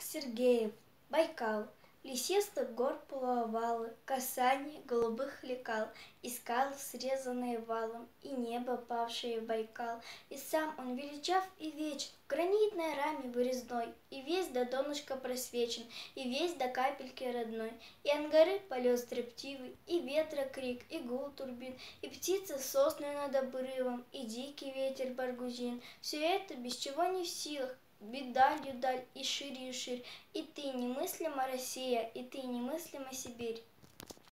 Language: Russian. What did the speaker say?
Сергеев, Байкал, лесистых гор полуовалы, касание голубых лекал, и скал, срезанные валом, и небо, павшее в Байкал, и сам он величав и вечен, в гранитной раме вырезной, и весь до донышка просвечен, и весь до капельки родной, и ангары полет строптивый, и ветра крик, и гул турбин, и птицы сосны над обрывом, и дикий ветер баргузин, все это без чего не в силах, бить далью даль и ширь, и ты немыслима Россия, и ты немыслима Сибирь.